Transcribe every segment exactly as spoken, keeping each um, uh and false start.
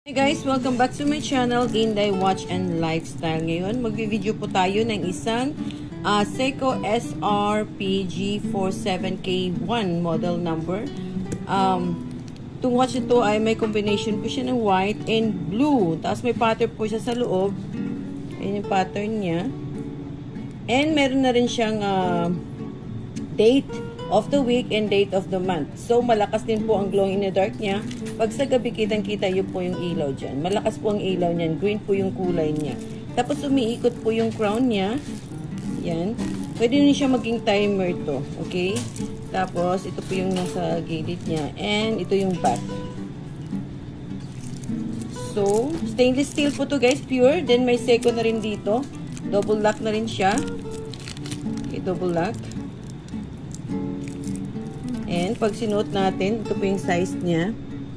Hey guys, welcome back to my channel, Inday Watch and Lifestyle. Ngayon, magvi-video po tayo ng isang uh, Seiko S R P G forty-seven K one model number. Um, itong watch ito ay may combination po siya ng white and blue. Tapos may pattern po siya sa loob. Ayan yung pattern niya. And meron na rin siyang uh, date of the week and date of the month. So, malakas din po ang glow in the dark niya. Pag sa gabi, kitang-kita yun po yung ilaw dyan. Malakas po ang ilaw niyan. Green po yung kulay niya. Tapos, umiikot po yung crown niya. Yan. Pwede rin siya maging timer to. Okay? Tapos, ito po yung nasa gilid niya. And, ito yung back. So, stainless steel po to guys. Pure. Then, may Seiko na rin dito. Double lock na rin siya. Okay, double lock. And pag sinuot natin, ito po yung size niya.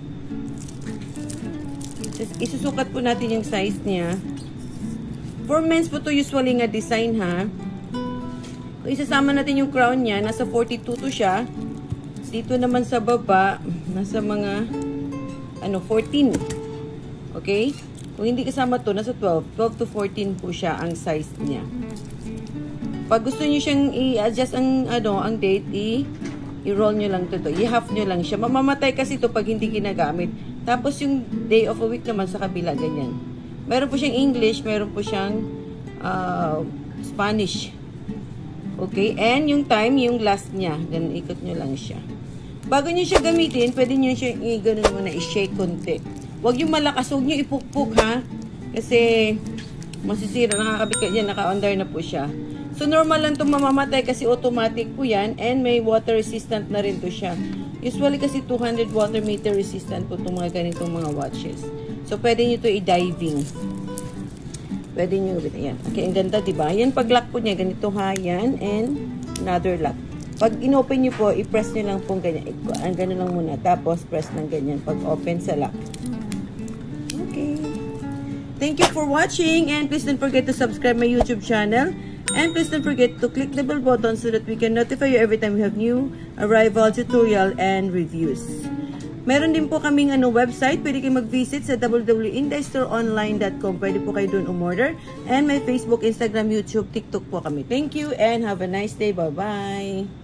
Isusukat po natin yung size niya. For men's po to usually nga design ha. Kung isasama natin yung crown niya, nasa forty-two to siya. Dito naman sa baba, nasa mga ano, fourteen. Okay? Kung hindi kasama to, nasa twelve. twelve to fourteen po siya ang size niya. Pag gusto niyo siyang i-adjust ang, ano, ang date, i- i-roll nyo lang to to. I-half nyo lang siya. Mamamatay kasi to pag hindi ginagamit. Tapos yung day of a week naman sa kabila, ganyan. Meron po siyang English, meron po siyang uh, Spanish. Okay? And yung time, yung last niya. Ganun, ikot nyo lang siya. Bago nyo siya gamitin, pwede nyo siya i-ganon muna, i-shake konti. Huwag yung malakas, huwag nyo ipukpuk ha. Kasi masisira, nakakabit ka yan, naka-under na po siya. So, normal lang itong mamamatay kasi automatic po yan. And may water resistant na rin to siya. Usually kasi two hundred water meter resistant po itong mga ganitong mga watches. So, pwede nyo ito i-diving. Pwede nyo, yan. Okay, ang ganda, diba? Yan, pag lock po niya, ganito ha, yan. And another lock. Pag in-open nyo po, i-press nyo lang po ganyan. Ang gano'n lang muna. Tapos, press ng ganyan. Pag open sa lock. Okay. Thank you for watching. And please don't forget to subscribe my YouTube channel. And please don't forget to click the bell button so that we can notify you every time we have new arrival, tutorial, and reviews. Meron din po kaming ano, website. Pwede kayo mag-visit sa w w w dot inday store online dot com. Pwede po kayo doon umorder. And may Facebook, Instagram, YouTube, TikTok po kami. Thank you and have a nice day. Bye-bye!